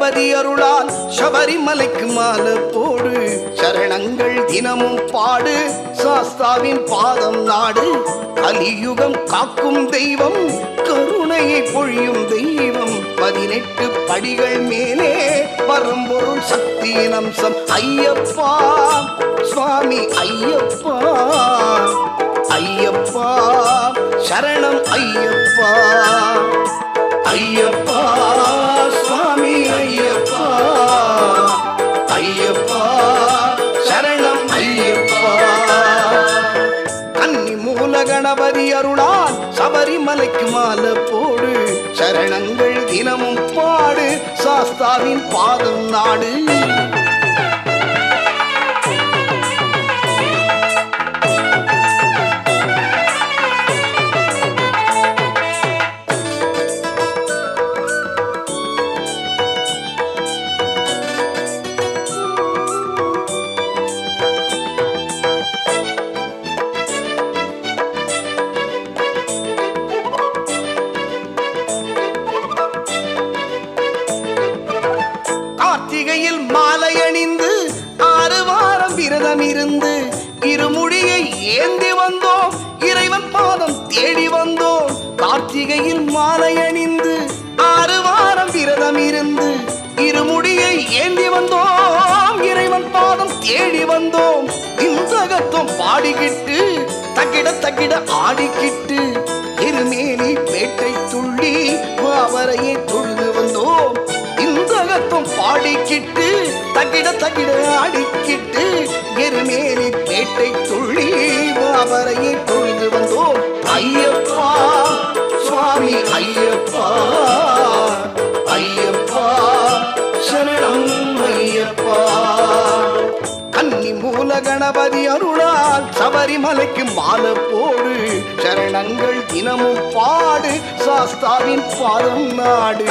கணபதி அருளால் சபரிமலைக்கு மாலை போடு, சரணங்கள் தினமும் பாடு, சாஸ்தாவின் பாதம் நாடு. கலியுகம் காக்கும் தெய்வம், கருணையை பொழியும் தெய்வம், 18 படிகள் மேலே பரம்பொருள் சக்தியின் அம்சம். ஐயப்பா சுவாமி ஐயப்பா, ஐயப்பா சரணம் ஐயப்பா, ஐயப்பா சுவாமி ஐயப்பா, ஐயப்பா சரணம் ஐயப்பா. கன்னி மூல கணபதி அருளால் சபரிமலைக்கு மாலை போடு, சரணங்கள் தினமும் பாடு, சாஸ்தாவின் பாதம் நாடு. கார்த்திகையில் மாலை அணிந்து 6 வாரம் விரதம் இருந்து, இருமுடியை ஏந்தி வந்தோம், இறைவன் பாதம் தேடி வந்தோம். கார்த்திகையில் மாலை அணிந்து 6 வாரம் விரதம் இருந்து, இருமுடியை ஏந்தி வந்தோம், இறைவன் பாதம் தேடி வந்தோம். இந்தகத்தும் பாடிக்கிட்டு தக்கிட தக்கிட ஆடிக்கிட்டு, இருமேனி பேட்டை துள்ளி அவரையே தொழுது வந்தோம். இந்தகத்தும் பாடிக்கிட்டு தக்கிட தக்கிட ஆடிக்கிட்டு, எருமேனி பேட்டை துள்ளி அவரையே தொழுது வந்தோம். ஐயப்பா சுவாமி ஐயப்பா, ஐயப்பா சரணம் ஐயப்பா. கன்னி மூல கணபதி அருளால் சபரிமலைக்கு மாலை போடு, சரணங்கள் தினமும் பாடு, சாஸ்தாவின் பாதம் நாடு.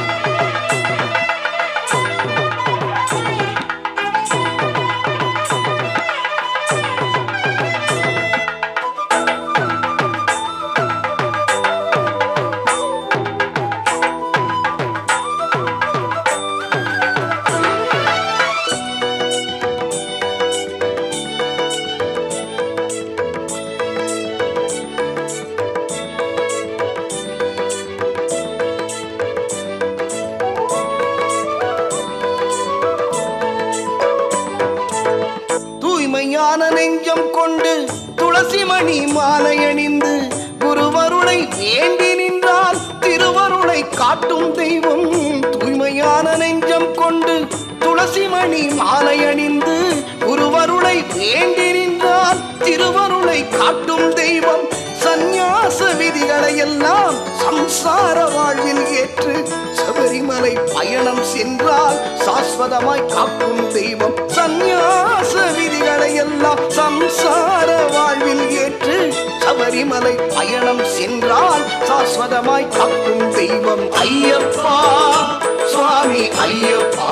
தூய்மையான நெஞ்சம் கொண்டு துளசி மணி மாலை அணிந்து, குருவருளை வேண்டி நின்றால் திருவருளை காட்டும் தெய்வம். தூய்மையான நெஞ்சம் கொண்டு துளசி மணி மாலை அணிந்து, குருவருளை வேண்டி நின்றால் திருவருளை காட்டும் தெய்வம். சந்நியாச விதிகளை எல்லாம் சம்சார வாழ்வில் ஏற்று, சபரிமலை பயணம் சென்றால் சாஸ்வதமாய் காக்கும் தெய்வம். சந்நியாச விதிகளை எல்லாம் சம்சார வாழ்வில் ஏற்று, சபரிமலை பயணம் சென்றால் சாஸ்வதமாய் காக்கும் தெய்வம். ஐயப்பா சுவாமி ஐயப்பா,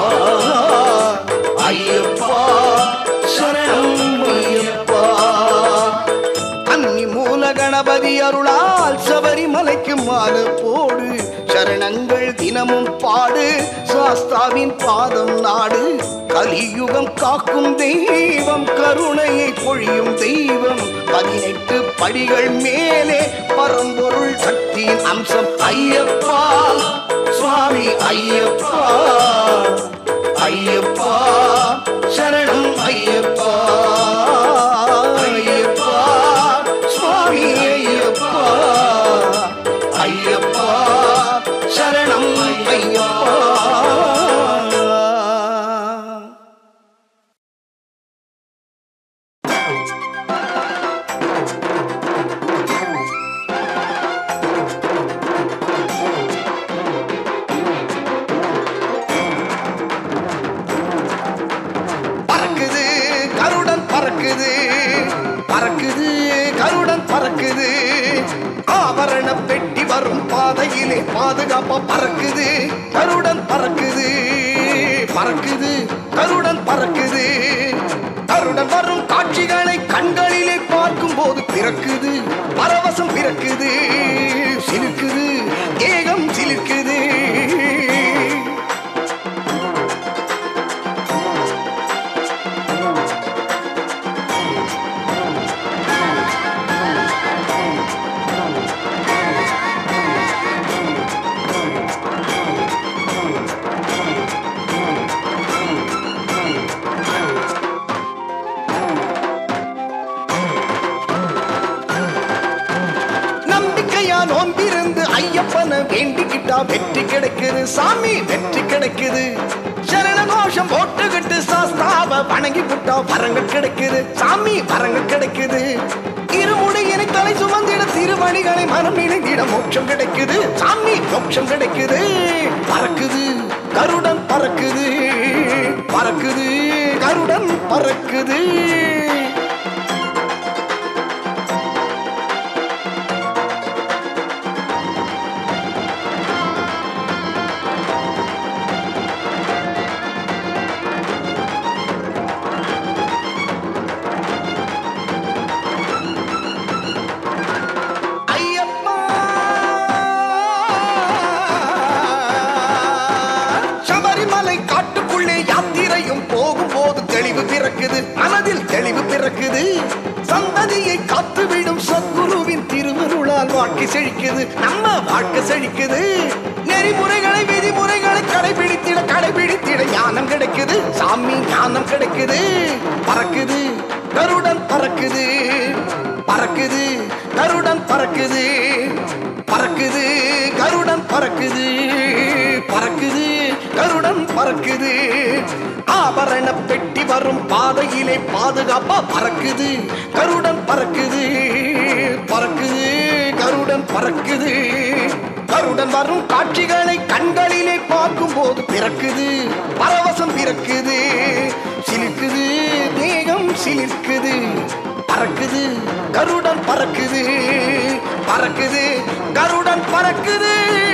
ஐயப்பா சரணம் ஐயப்பா. கன்னி மூல கணபதி அருளால் சபரிமலைக்கு மாலை போடு, சரணங்கள் தினமும் பாடு, சாஸ்தாவின் பாதம் நாடு. கலியுகம் காக்கும் தெய்வம், கருணையை பொழியும் தெய்வம், 18 படிகள் மேலே பரம்பொருள் சக்தியின் அம்சம். ஐயப்பா சுவாமி ஐயப்பா, ஐயப்பா சரணம் ஐயப்பா, ஐயப்பா சுவாமி ஐயப்பா, ஐயப்பா சரணம் ஐயப்பா. பறக்குது கருடன் பறக்குது, பறக்குது கருடன் பறக்குது, ஆபரண பெட்டி வரும் பாதையிலே பாதுகாப்பா பறக்குது கருடன் பறக்குது, பறக்குது கருடன் பறக்குது. கருடன் வரும் காட்சிகளை கண்களிலே பார்க்கும் போது பிறக்குது பரவசம், பிறக்குது சிலுக்குது, ஏகம் சிலுக்குது. ஐயப்பனை வேண்டிக்கிட்டா வெற்றி கிடைக்குது சாமி வெற்றி கிடைக்குது சரண கோஷம் போட்டுக்கிட்டு சாஸ்தாவ வணங்கி புட்டா வரங்கள் கிடைக்குது சாமி வரங்கள் கிடைக்குது இருமுடியினை தலை சுமந்திட திருவடிகளை மனம் நினைந்திட மோட்சம் கிடைக்குது சாமி மோட்சம் கிடைக்குது பறக்குது கருடன் பறக்குது பறக்குது கருடன் பறக்குது மனதில் தெளிவு பிறக்குது சந்ததியை காத்துவிடும் சத்குருவின் திருவருளால் வாழ்க்கை செழிக்குது நம்ம வாழ்க்கை செழிக்குது நெறிமுறைகளை விதிமுறைகளை கடைபிடித்திட ஞானம் கிடைக்குது சாமி ஞானம் கிடைக்குது பறக்குது கருடன் பறக்குது பறக்குது கருடன் பறக்குது பறக்குது கருடன் பறக்குது பறக்குது கருடன் பறக்குது ஆபரண பெட்டி வரும் பாதையிலே பாதுகாப்பா பறக்குது கருடன் பறக்குது பறக்குது கருடன் பறக்குது கருடன் வரும் காட்சிகளை கண்களிலே பார்க்கும் போது பிறக்குது பரவசம் பிறக்குது சிலிர்க்குது தேகம் சிலிர்க்குது பறக்குது கருடன் பறக்குது பறக்குது கருடன் பறக்குது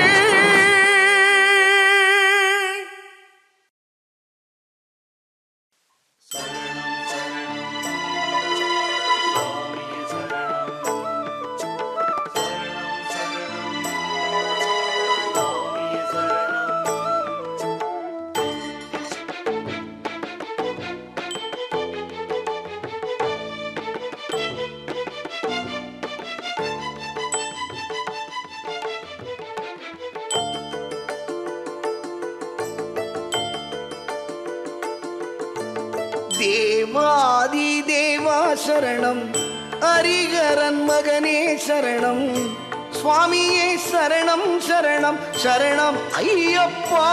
தேவாதி தேவா சரணம் ஹரிகரன் மகனே சரணம் சுவாமியே சரணம் சரணம் சரணம் ஐயப்பா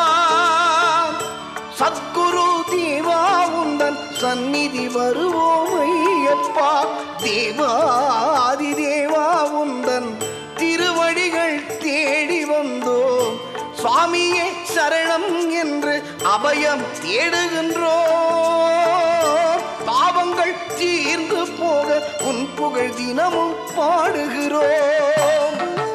சத்குரு தேவா உந்தன் சந்நிதி வருவோம் ஐயப்பா தேவாதி தேவா உந்தன் திருவடிகள் தேடி வந்தோம் சுவாமியே சரணம் என்று அபயம் தேடுகின்றோம் பாவங்கள் தீர்ந்து போக உன் புகழ் தினமும் பாடுகிறோம்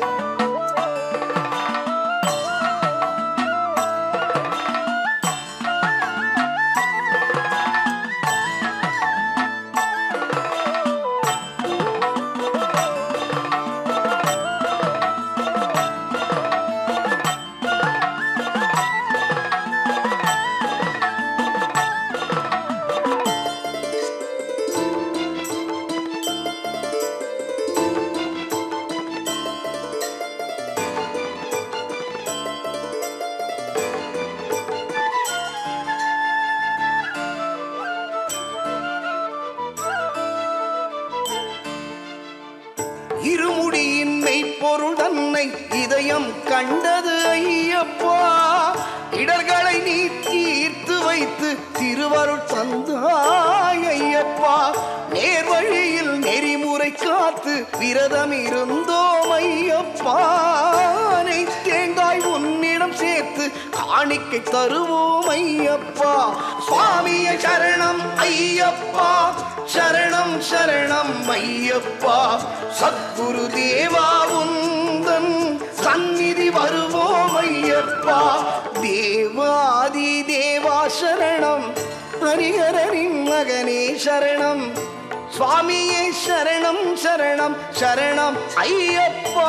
இருமுடியின் மெய்ப்பொருள் தன்னை இதயம் கண்டது ஐயப்பா இடர்களை நீ தீர்த்து வைத்து திருவருள் தந்தாய் ஐயப்பா நேர்வழியில் நெறிமுறை காத்து விரதம் இருந்தோம் ஐயப்பா தேங்காய் உன்னிடம் சேர்த்து காணிக்கை தருவோம் ஐயப்பா சுவாமிய சரணம் ஐயப்பா சரணம் சரணம் ஐயப்பா சத்குரு தேவா உந்தன் சந்நிதி வருவோம் ஐயப்பா தேவாதி தேவா சரணம் ஹரிஹரனின் மகனே சரணம் சுவாமியே சரணம் சரணம் சரணம் ஐயப்பா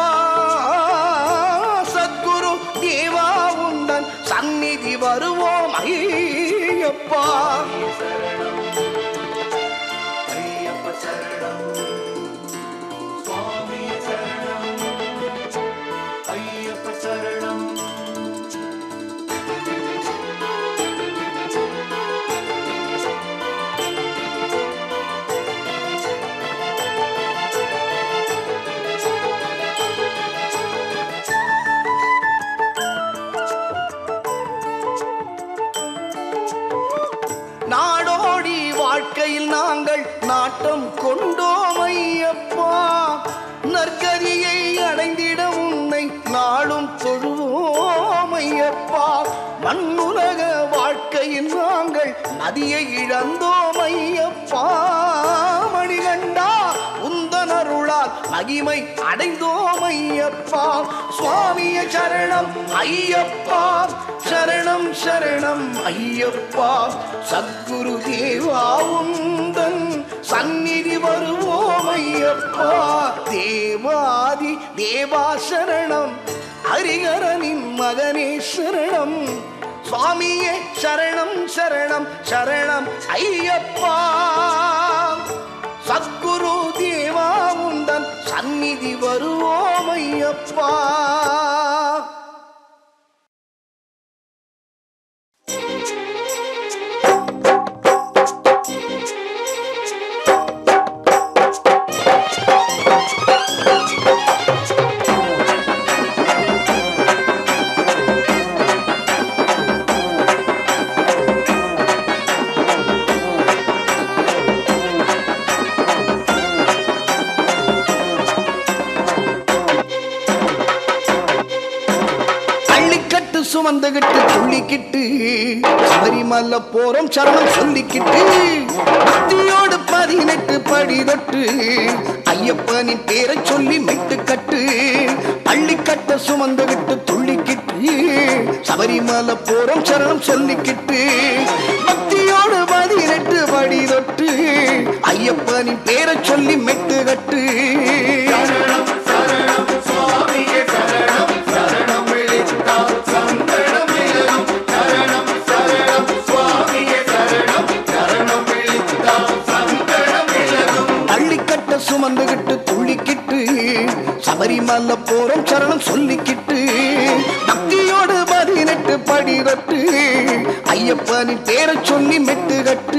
சத்குரு தேவா உந்தன் சந்நிதி வருவோம் ஐயப்பா நாட்டம் கொண்டோம் ஐயப்பா நற்கதியை அடைந்திட உன்னை நாளும் தொழுவோம் ஐயப்பா மண்ணுலக வாழ்க்கையில் நாங்கள் மதியை இழந்தோம் ஐயப்பா மணிகண்டா உந்தன் அருளால் மகிமை அடைந்தோம் ஐயப்பா சுவாமிய சரணம் ஐயப்பா சரணம் சரணம் ஐயப்பா சத்குரு தேவா உந்தன் சந்நிதி வருவோம் ஐயப்பா தேவாதி தேவா சரணம் ஹரிஹரனின் மகனே சரணம் சுவாமியே சரணம் சரணம் சரணம் ஐயப்பா சத்குரு தேவா உந்தன் சந்நிதி வருவோம் ஐயப்பா சுமந்துகிட்டு துள்ளிக்கிட்டு சபரிமலை போறோம் சரணம் சொல்லிக்கிட்டு பக்தியோடு 18 படி தொட்டு ஐயப்பனின் பேரை சொல்லி மெட்டு கட்டு பள்ளிக்கட்ட சுமந்துகிட்டு துள்ளிக்கிட்டு சபரிமலை போறோம் சரணம் சொல்லிக்கிட்டு பக்தியோடு 18 படி தொட்டு ஐயப்பனின் பேரை சொல்லி மெட்டு கட்டு சுமந்துகிட்டு துள்ளிக்கிட்டு சபரிமலை போறோம் சரணம் சொல்லிக்கிட்டு பக்தியோடு 18 படி தொட்டு ஐயப்பனின் பேரை சொல்லி மெட்டு கட்டு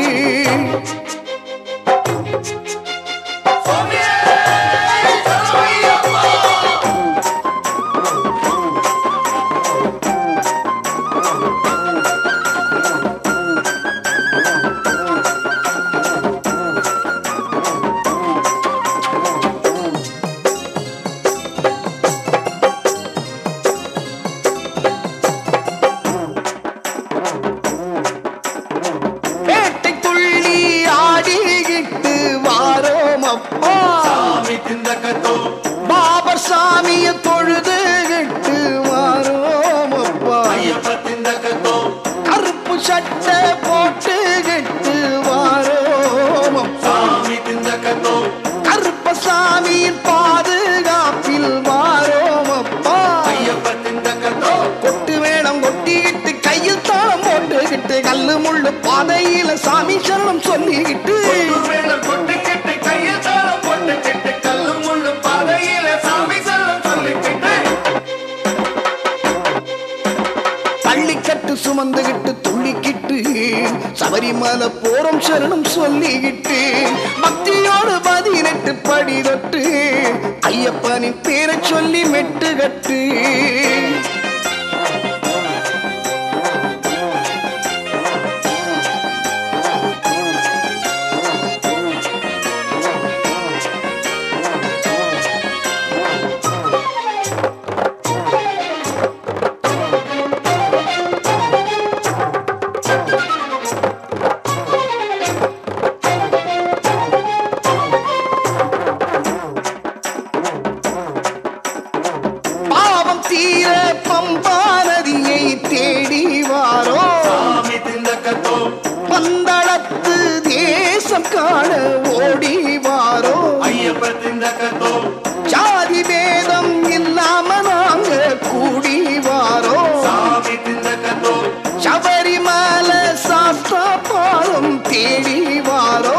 சாமிய தொழுது கிட்டு வாரோம் அப்பா கருப்பு சட்டை போட்டு கிட்டு வாரோம் கருப்ப சாமியின் பாதுகாப்பில் வாரோம் அப்பா கொட்டு வேடம் கொட்டிக்கிட்டு கையில் தாளம் போட்டுக்கிட்டு கல்லு முள்ளு பாதையில சாமி சரணம் சொல்லிக்கிட்டு சுமந்துகிட்டு துள்ளிக்கிட்டு சபரிமலை போறோம் சரணம் சொல்லிக்கிட்டு பக்தியோடு 18 படி தொட்டு ஐயப்பனின் பேரை சொல்லி மெட்டு கட்டு பந்தளத்து தேசம் காண ஓடி வாரோ ஜாதி பேதம் இல்லாம நாங்க கூடி வாரோ சபரிமலை சாஸ்தா பாலம் தேடி வாரோ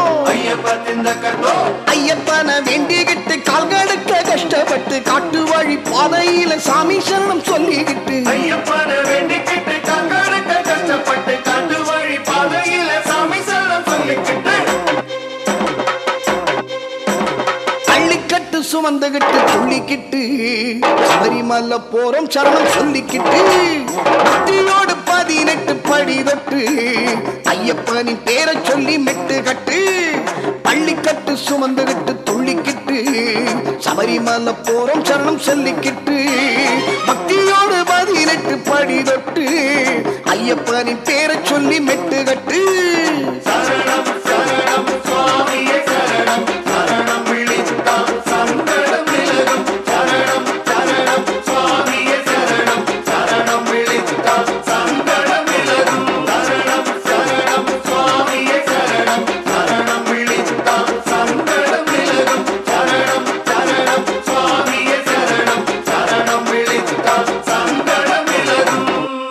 ஐயப்பனை வேண்டிக்கிட்டு கால்கடுக்க கஷ்டப்பட்டு காட்டு வழி பாதையில சாமி சரணம் சொல்லிக்கிட்டு ஐயப்பனை வேண்டிக்கிட்டு கால்கடுக்க கஷ்டப்பட்டு காட்டு வழி பாதையில சாமி சரணம் சொல்லிக்கிட்டு பள்ளிக்கட்டு சுமந்துகிட்டு துள்ளிக்கிட்டு சபரிமலை போறோம் சரணம் சொல்லிக்கிட்டு பக்தியோடு 18 படி தொட்டு ஐயப்பனின் பேரை சொல்லி மெட்டு கட்டு பள்ளி சுமந்துகிட்டு துள்ளிக்கிட்டு சபரிமலை போறோம் சரணம் சொல்லிக்கிட்டு பக்தியோடு 18 படி தொட்டு ஐயப்பனின் பேரை சொல்லி மெட்டுகட்டு சரணம் சரணம் சுவாமியே சரணம் சரணம் விழித்தால் சங்கடம் விலகும் சரணம் சரணம் சுவாமியே சரணம் சரணம் விழித்தால் சங்கடம் விலகும் சரணம் சரணம் சுவாமியே சரணம் சரணம் விழித்தால் சங்கடம் விலகும் சரணம் சரணம் சுவாமியே சரணம் சரணம் விழித்தால் சங்கடம் விலகும்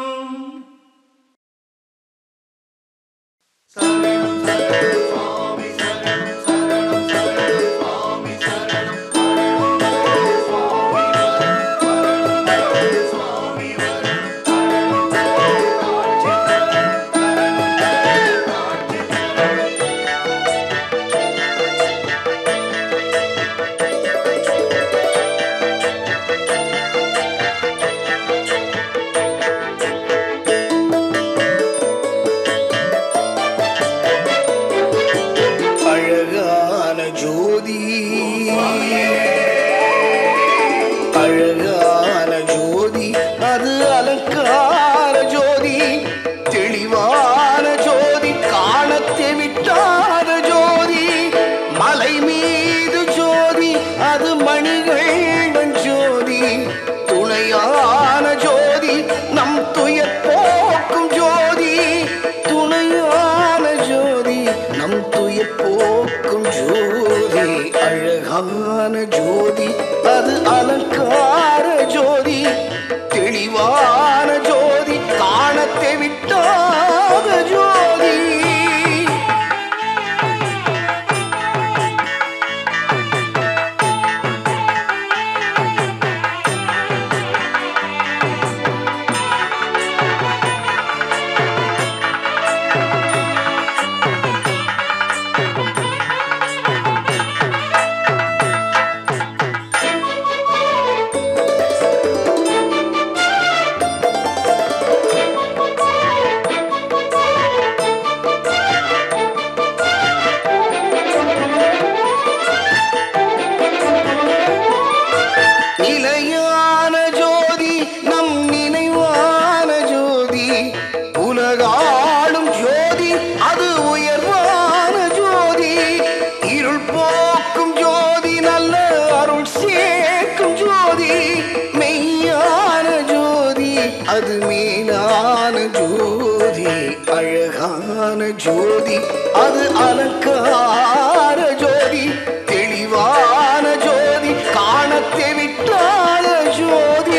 அழகான ஜோதி அழகான ஜோதி அது அலங்கார ஜோதி தெளிவான ஜோதி காணத்தை விட்டாத ஜோதி மலை மீது ஜோதி அது மணிகள் ஜோதி துணையான ஜோதி நம் துயர் போக்கும் ஜோதி துணையான ஜோதி நம் துயர் போக்கும் ஜோதி அழகான ஜோதி அது அலங்கார ஜோதி தெளிவான ஜோதி காணத்தை விட்டாத ஜோதி நிலையான ஜோதி நம் நினைவான ஜோதி உலகாளும் ஜோதி அது உயர்வான ஜோதி இருள் போக்கும் ஜோதி நல்ல அருள் சேர்க்கும் ஜோதி மெய்யான ஜோதி அது மேலான ஜோதி அழகான ஜோதி அது அலங்கார ஜோதி தெளிவான ஜோதி காணத்தை விட்டாத ஜோதி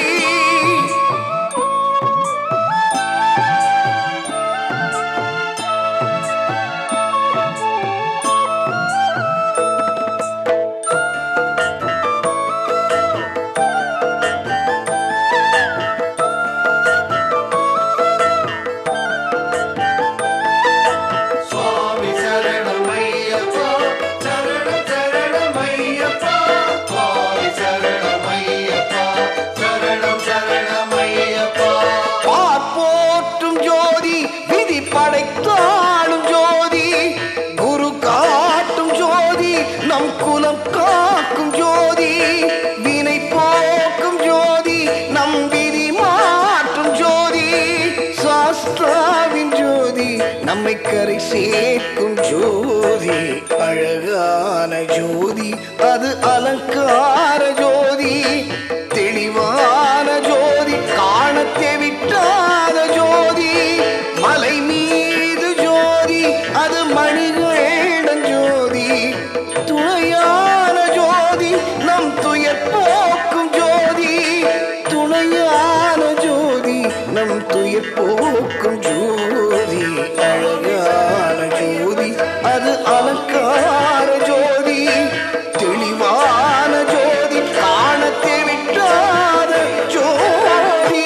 சுவாமி சரணம் ஐயப்பா சரணம் சரணம் ஐயப்பா சுவாமி சரணம் ஐயப்பா சரணம் சரணம் ஐயப்பா பார்ப்போற்றும் ஜோதி விதி படைத்தாளும் ஜோதி குரு காட்டும் ஜோதி நம் குலம் காக்கும் ஜோதி வினை போக்கும் ஜோதி நம் விதி மாற்றும் ஜோதி சாஸ்திராவின் ஜோதி நம்மை கரை சேர்க்கும் ஜோதி அழகான ஜோதி அது அலங்கார ஜோதி தெளிவான ஜோதி காணத்தை விட்டாத ஜோதி மலை மீது ஜோதி அது மணிகள் ஜோதி துணையான ஜோதி நம் துயர் போக்கும் ஜோதி துணையான ஜோதி நம் துயர் போக்கும் ஜோதி அழகான ஜோதி அது அலங்கார ஜோதி தெளிவான ஜோதி காணத்தை விட்டாத ஜோதி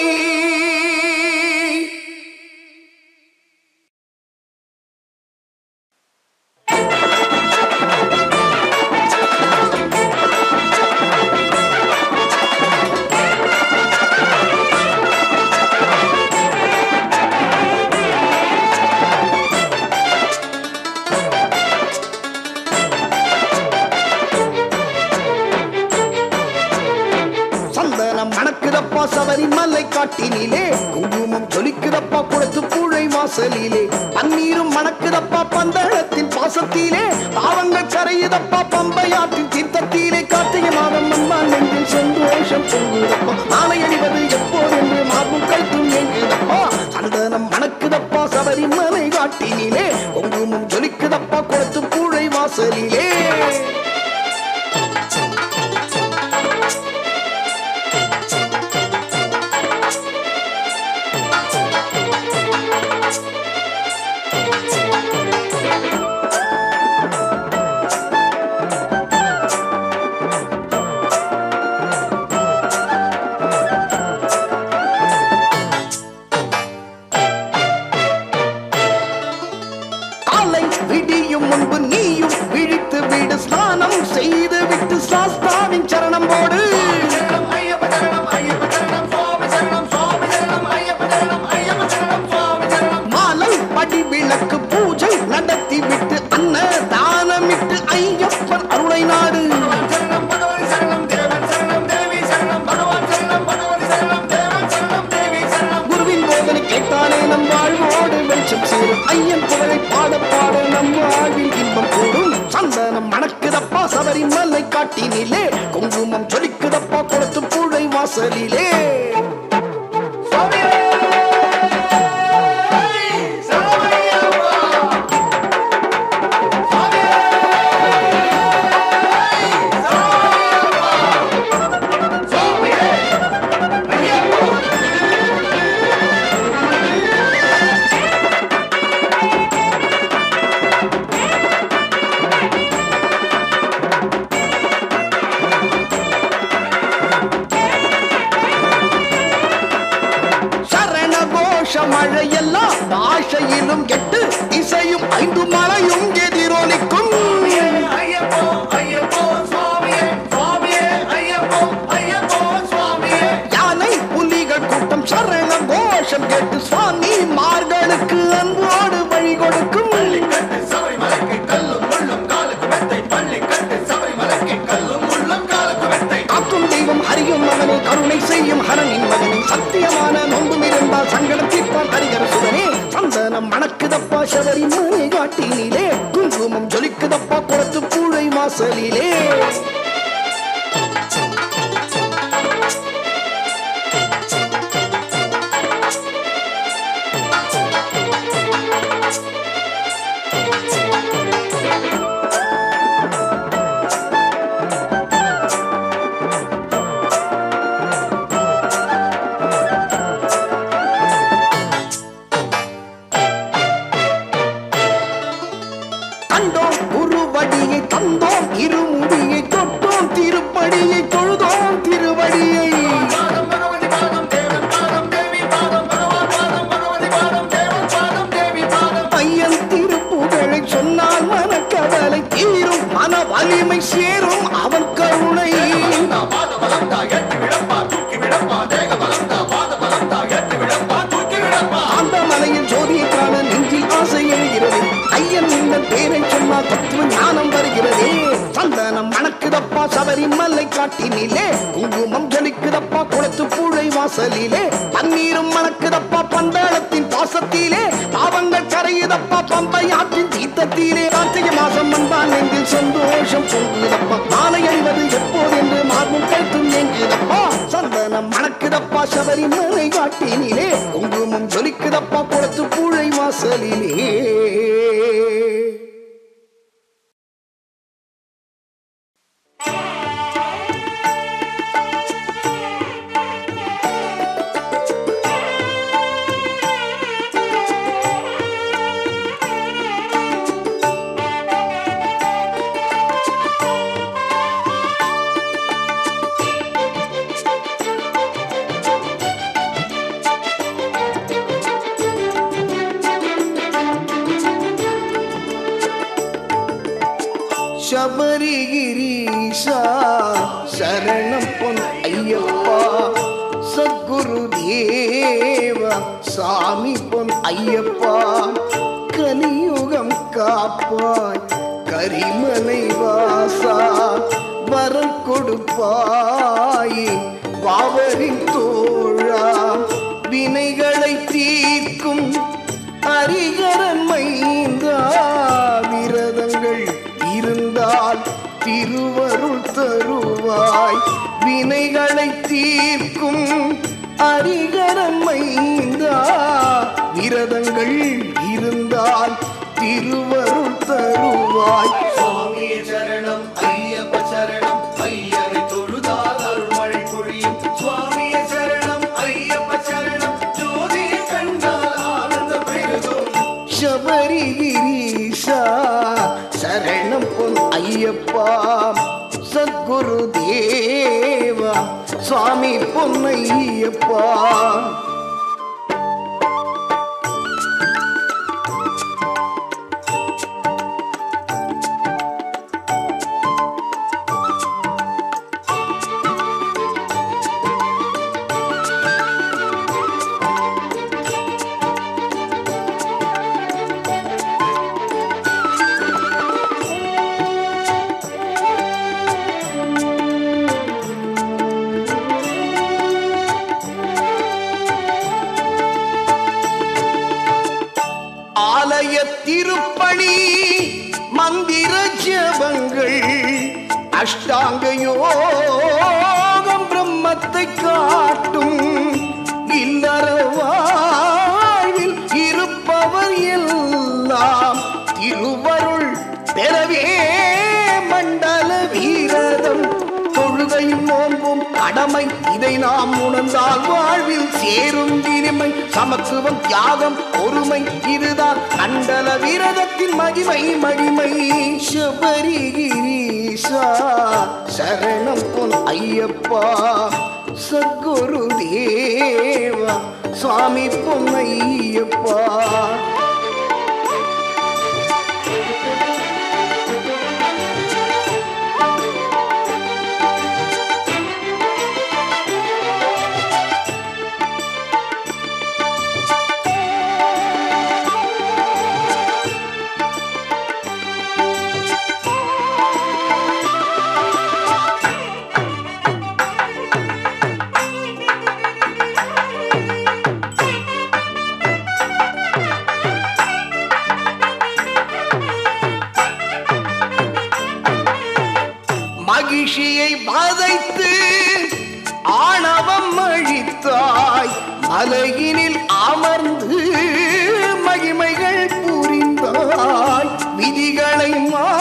மணக்குதப்பா சபரிமலை காட்டினிலே குங்குமம் ஜொலிக்குதப்பா குளத்து பூழை வாசலிலே பன்னீரும் மணக்குதப்பா பந்தளத்தின் பாசத்திலே பாவங்கள் கரையுதப்பா பம்பையாற்றின் தீர்த்தத்திலே கார்த்திகை மாதம் அம்மான் நெஞ்சில் சந்தோஷம் பொங்குதப்பா மாலை அணிவது எப்போதென்று மார்பும் கைத்தும் எங்குதப்பா சந்தனம் மணக்குதப்பா சபரிமலை காட்டினிலே குங்குமம் ஜொலிக்குதப்பா குளத்து பூழை வாசலிலே முன்பு நீயும் விழித்து விடு ஸ்நானம் செய்து விட்டு சாஸ்தாவின் சரணம் போடு மாலை படி விளக்கு பூஜை நடத்தி விட்டு அன்னதானமிட்டு ஐயப்பன் அருளை நாடு குருவின் போதனை கேட்டாலே நம் வாழ்வோடு வெளிச்சம் சேரும் ஐயன் புகழை பாட பாட நம் வாழ்வில் இன்பம் கூடும் சந்தனம் மணக்குதப்பா சபரிமலை காட்டினிலே குங்குமம் ஜொலிக்குதப்பா குளத்து பூழை வாசலிலே மழையெல்லாம் பாஷையிலும் கெட்டு இசையும் ஐந்து மலையும் எதிரொலிக்கும் யானை புலிகள் கூட்டம் சரண கோஷம் கேட்டு சுவாமி மார்களுக்கு அன்போடு வழி கொடுக்கும் காக்கும் தெய்வம் அறியும் மகனை கருணை செய்யும் ஹரனின் மகனை சத்தியமான நோன்பும் இருந்தால் சங்கடத்திற்பான் ஹரிகர சுதனே சந்தனம் மணக்குதப்பா சபரிமலை காட்டினிலே குங்குமம் ஜொலிக்குதப்பா குளத்து பூழை வாசலிலே தந்தோம் இருமுடியை தொட்டோம் திருப்படியை தொழுதோம் திருவடியை ஐயன் திருப்புகழை சொன்னால் மனக்கவலை தீரும் மன வலிமை சேரும் அவன் கருணை அந்த மலையில் ஜோதியை காண நெஞ்சில் ஆசை எழுகிறது ஐயன் இந்த பேரை சொன்னால் தத்துவ ஞானம் வருகிறதே சந்தனம் மணக்குதப்பா சபரிமலை காட்டினிலே குங்குமம் ஜொலிக்குதப்பா குளத்து பூழை வாசலிலே பன்னீரும் மணக்குதப்பா பந்தளத்தின் பாசத்திலே பாவங்கள் கரையுதப்பா பம்பை ஆற்றின் தீர்த்தத்திலே கார்த்திகை மாசம் அன்பான் நெஞ்சில் சந்தோஷம் பொங்குதப்பா மாலை அணிவது எப்போதென்று மார்பும் கைத்தும் எங்குதப்பா சந்தனம் மணக்குதப்பா சபரிமலை காட்டினிலே குங்குமம் ஜொலிக்குதப்பா குளத்து பூழை வாசலிலே சபரிகிரீசா சரணம் பொன் ஐயப்பா சத்குரு தேவா சாமி பொன் ஐயப்பா கலியுகம் காப்பாய் கரிமலை வாசா வரம் கொடுப்பாய் பாவரின் தோழா வினைகளை தீர்க்கும் அரிகரன் மைந்தா விரதங்கள் இருந்தால் திருவருள் தருவாய் வினைகளை தீர்க்கும் அரிகரன் மைந்தா விரதங்கள் இருந்தால் திருவருள் தருவாய் சுவாமியே சரணம் ஐயப்ப சரணம் ஐயரை தொழுதால் அருள்மழை பொழியும் சுவாமியே சரணம் ஐயப்ப சரணம் ஜோதியை கண்டால் ஆனந்தம் பெருகும் சபரிகிரீஷா சரணம் பொன் ஐயப்பா சத்குரு தேவா சுவாமி பொன்னையப்பா ஆலய திருப்பணி மந்திர ஜபங்கள் அஷ்டாங்க யோகம் பிரம்மத்தை காட்டும் இல்லற வாழ்வில் இருப்பவர் எல்லாம் திருவருள் பெறவே மண்டல வீரதம் தொழுகையும் நோன்பும் கடமை இதை நாம் உணர்ந்தால் வாழ்வில் சேரும் இனிமை சமத்துவம் தியாகம் பொறுமை இதுதான் மண்டல விரதத்தின் மகிமை மகிமை சபரிகிரீஷா சரணம் பொன் ஐயப்பா சத்குரு தேவா சுவாமி பொன்னையப்பா மகிழ்ச்சியை வதைத்து ஆணவம் அழித்தாய் மலையினில் அமர்ந்து மகிமைகள் புரிந்தாய் விதிகளை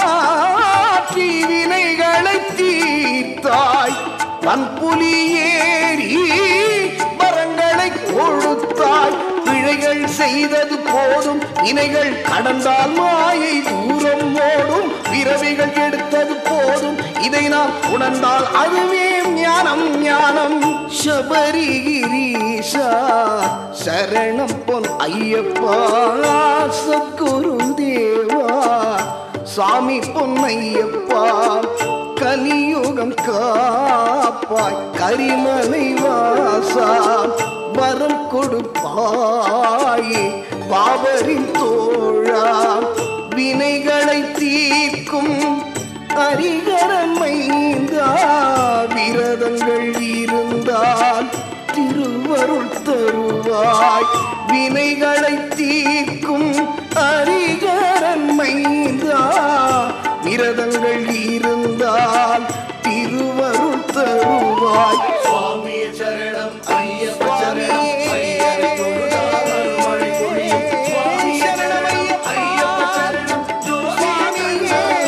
மாற்றி வினைகளை தீர்த்தாய் பன்புலி ஏறி வரங்களை கொடுத்தாய் பிழைகள் செய்தது போதும் வினைகள் கடந்தால் மாயை தூரம் ஓடும் பிறவிகள் எடுத்தது போதும் இதை நாம் உணர்ந்தால் அதுவே ஞானம் ஞானம் சபரிகிரீஷா சரணம் பொன் ஐயப்பா சத்குரு தேவா சாமி பொன்னையப்பா கலியுகம் காப்பாய் கரிமலை வாசா வரம் கொடுப்பாயே பாவரின் தோழா வினைகளை தீர்க்கும் அரிகரன் மைந்தா விரதங்கள் இருந்தால் திருவருள் தருவாய் வினைகளை தீர்க்கும் அரிகரன் மைந்தா விரதங்கள் இருந்தால் திருவருள் தருவாய் சுவாமியே சரணம் ஐயப்ப சரணம் ஐயரை தொழுதால் அருள்மழை பொழியும் சுவாமியே சரணம் ஐயப்ப சரணம் ஜோதியை கண்டால்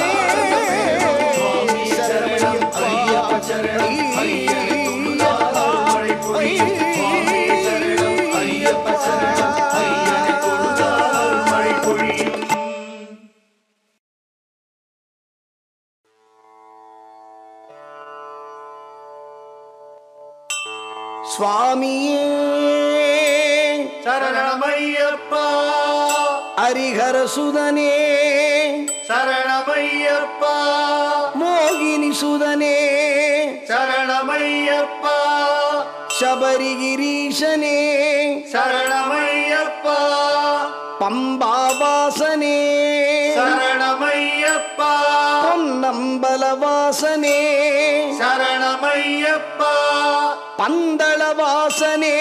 ஆனந்தம் பெருகும் சுவாமியே சரணம் ஐயப்ப சரணம் ஐயரை தொழுதால் அருள்மழை பொழியும் சுவாமியே சரணம் ஐயப்ப சரணம் ஐயரை தொழுதால் அருள்மழை பொழியும் சுவாமியே சரணமையப்பா ஹரிஹர சுதனே சரணமையப்பா மோகினி சுதனே சரணமையப்பா சபரிகிரீஷனே சரணமையப்பா பம்பாவாசனே சரணமையப்பா பொன்னம்பலவாசனே சரணமையப்பா பந்தள வாசனே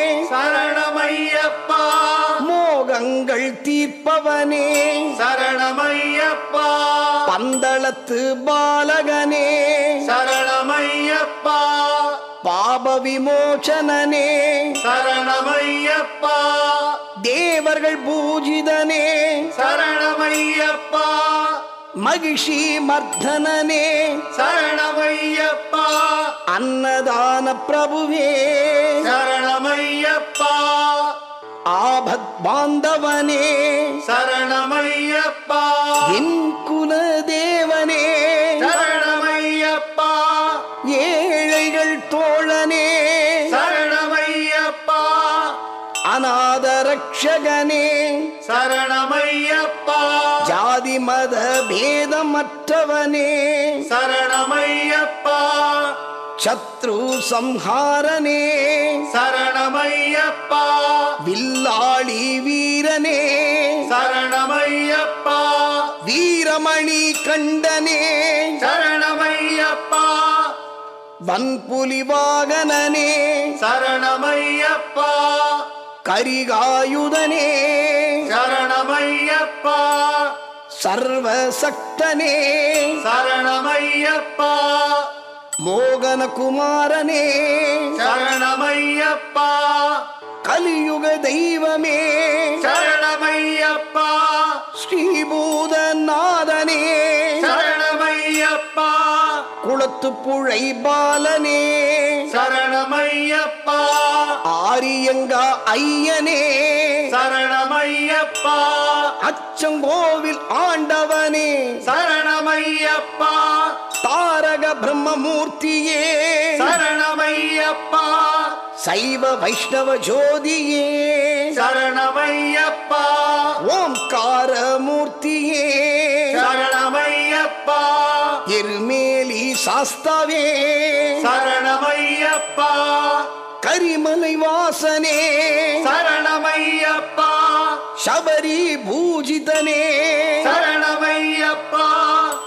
சரணமையப்பா மோகங்கள் தீர்ப்பவனே சரணமையப்பா பந்தளத்து பாலகனே சரணமையப்பா பாப விமோசனனே சரணமையப்பா தேவர்கள் பூஜிதனே சரணமையப்பா மகிஷி மர்தனனே சரணமையப்பா அன்னதான பிரபுவே சரணமையப்பா ஆபத் பாந்தவனே சரணமையப்பா என் குல தேவனே சரணமையப்பா ஏழைகள் தோழனே சரணமையப்பா அநாத ரக்ஷகனே சரணமையப்பா ஜாதி மத பேதமற்றவனே சரணமையப்பா சத்ரு சம்ஹாரனே சரணமையப்பா வில்லாளி வீரனே சரணமையப்பா வீரமணி கண்டனே சரணமையப்பா வன்புலி வாகனனே சரணமையப்பா கரிகாயுதனே சரணமையப்பா சர்வசக்தனே சரணமையப்பா மோகன குமாரனே சரணமையப்பா கலியுக தெய்வமே சரணமையப்பா ஸ்ரீபூதநாதனே சரணமையப்பா குளத்து புழை பாலனே சரணமையப்பா ஆரியங்கா ஐயனே சரணமையப்பா அச்சங்கோவில் ஆண்டவனே சரணமையப்பா தாரக பிரம்மமூர்த்தியே சரணமையப்பா சைவ வைஷ்ணவ ஜோதியே சரணமையப்பா ஓம்கார மூர்த்தியே சரணமையப்பா எருமேலி சாஸ்தாவே சரணமையப்பா கரிமலை வாசனே சரணமையப்பா சபரி பூஜிதனே சரணமையப்பா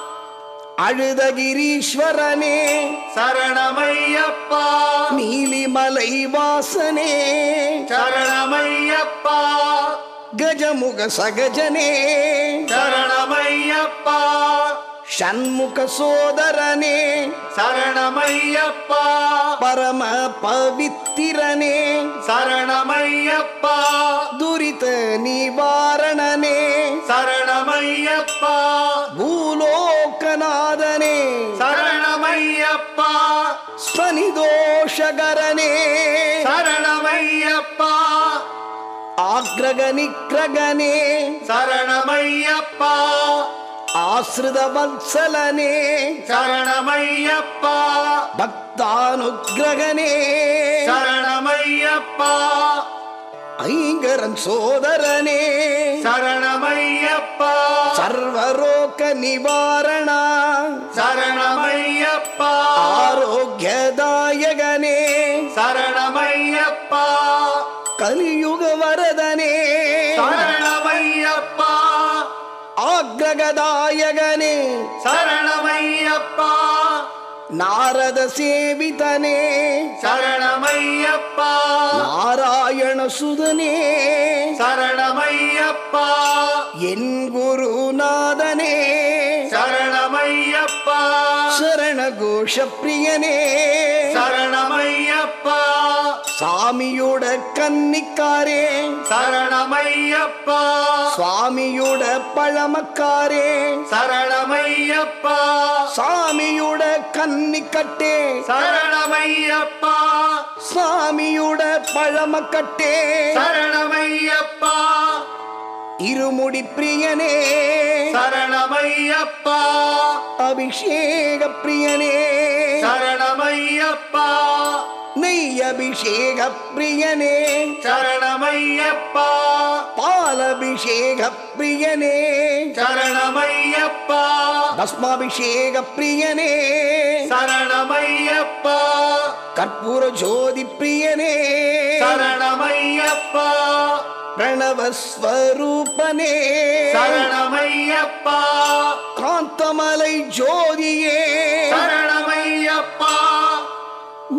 அழுதகிரீஸ்வரனே சரணமையப்பா நீலிமலை வாசனே சரணமையப்பா கஜமுக சகஜனே சரணமையப்பா ஷண்முக சோதரனே சரணமையப்பா பரம பவித்திரனே சரணமையப்பா துரித நிவாரணனே சரணமையப்பா பூலோகநாதனே சரணமையப்பா ஸ்வனிதோஷகரனே சரணமையப்பா ஆக்ரக நிக்ரகனே சரணமையப்பா ஆஸ்ருத வத்சலனே சரணமையப்பா பக்தானுக்கிரகனே சரணமையப்பா ஐங்கரன் சோதரனே சரணமையப்பா சர்வரோக நிவாரண சரணமையப்பா ஆரோக்கியதாயகனே சரணமையப்பா கலியுக வரதனே சரணமையப்பா ஆக்ரகதாயகனே சரணமையப்பா நாரத சேவிதனே சரணமையப்பா நாராயண சுதனே சரணமையப்பா என் குருநாதனே சரணமையப்பா சரண கோஷ பிரியனே சரணமையப்பா சாமியோட கன்னிக்காரே சரணமையப்பா சுவாமியோட பழமக்காரே சரணமையப்பா சாமியோட கன்னிக்கட்டே சரணமையப்பா சாமியோட பழமக்கட்டே சரணமையப்பா இருமுடி பிரியனே சரணமையப்பா அபிஷேக பிரியனே சரணமையப்பா நெய் அபிஷேக பிரியனே சரணமையப்பா பாலபிஷேக பிரியனே சரணமையப்பா பஸ்மாபிஷேக பிரியனே சரணமையப்பா கற்பூர ஜோதி பிரியனே சரணமையப்பா பிரணவஸ்வரூபனே சரணமையப்பா காந்தமலை ஜோதியே சரணமையப்பா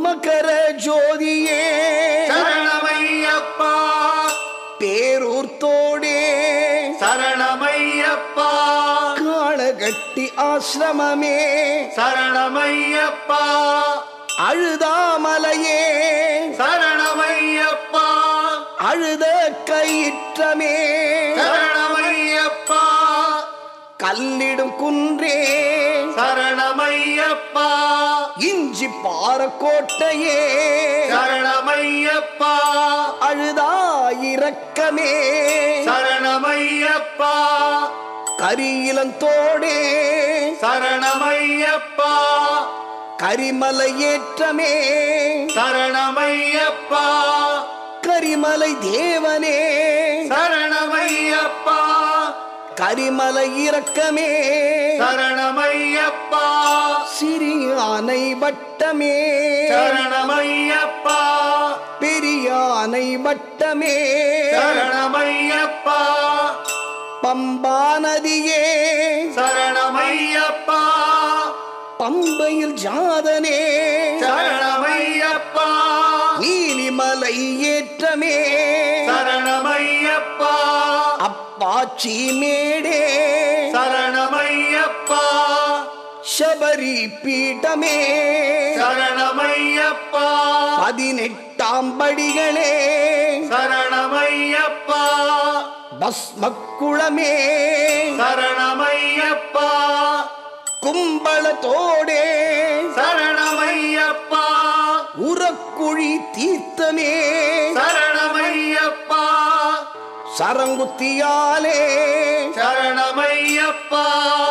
மகர ஜோதியே சரணமையப்பா பேரூர்த்தோடே சரணமையப்பா காளகட்டி ஆசிரமமே சரணமையப்பா அழுதாமலையே சரணமையப்பா அழுத கயிற்றமே சரணமையப்பா கல்லிடும் குன்றே சரணமையப்பா இஞ்சி பாறக்கோட்டையே சரணமையப்பா அழுதா இரக்கமே சரணமையப்பா கரியிலந்தோடே சரணமையப்பா கரிமலை ஏற்றமே சரணமையப்பா கரிமலை தேவனே சரணமையப்பா கரிமலை இரக்கமே சரணமையப்பா சிறியானை வட்டமே சரணமையப்பா பெரியானை வட்டமே சரணமையப்பா பம்பா நதியே சரணமையப்பா பம்பையில் ஜாதனே சரணமையப்பா நீலிமலை ஏற்றமே சரணமையப்பா அப்பாச்சி மேடே சரணமையப்பா சபரி பீட்டமே சரணமையப்பா 18 படிகளே சரணமையப்பா பஸ்மக்குளமே சரணமையப்பா கும்பளத்தோடே சரணமையப்பா உரக்குழி தீர்த்தமே சரணமையப்பா சரங்குத்தியாலே சரணமையப்பா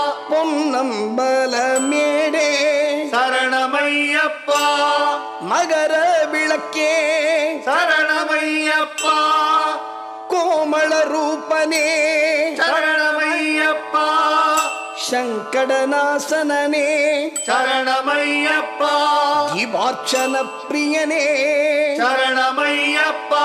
பொன்னம்பலமேடே சரணமையப்பா மகர விளக்கே சரணமையப்பா கோமள ரூபனே சரணமையப்பா சங்கடநாசனனே சரணமையப்பா தீபார்ச்சன பிரியனே சரணமையப்பா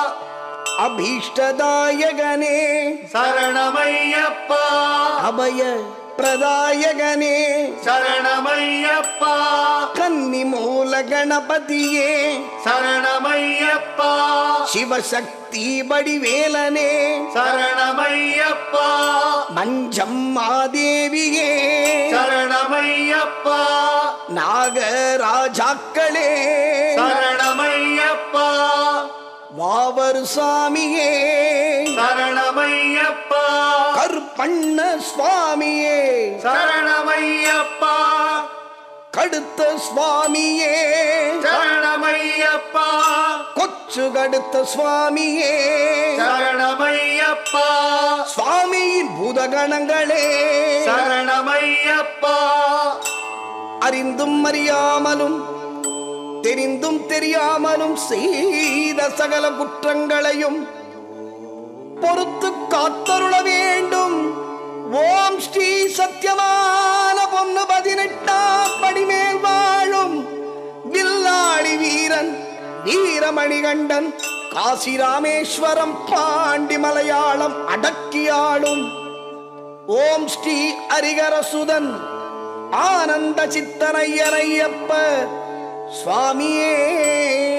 அபீஷ்டதாயகனே சரணமையப்பா அபய பிரதாயகனே சரணமையப்பா கன்னி மூல கணபதியே சரணமையப்பா சிவசக்தி வடிவேலனே சரணமையப்பா மஞ்சம்மாதேவியே சரணமையப்பா நாகராஜாக்களே சரணமையப்பா வாவரு சாமியே சரணமையப்பா கருப்பண்ண சுவாமியே சரணமையப்பா கடுத்த சுவாமியே சரணமையப்பா கொச்சு கடுத்த சுவாமியே சரணமையப்பா சுவாமியின் பூதகணங்களே சரணமையப்பா அறிந்தும் அறியாமலும் தெரிந்தும் தெரியாமலும் செய்த சகல குற்றங்களையும் பொறுத்து காத்தருள வேண்டும். ஓம் ஸ்ரீ சத்தியமான பொன்னு 18ஆம் படிமேல் வாழும் வில்லாளி வீரன் வீரமணிகண்டன் காசி ராமேஸ்வரம் பாண்டி மலையாளம் அடக்கியாளும் ஓம் ஸ்ரீ ஹரிகரசுதன் ஆனந்த சித்தனையனையப்ப சுவாமியே.